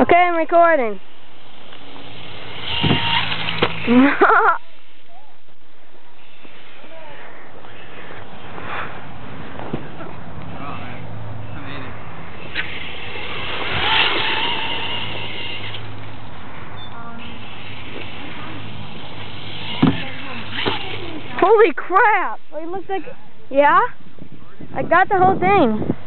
Okay, I'm recording. Holy crap! It looks like, yeah? I got the whole thing.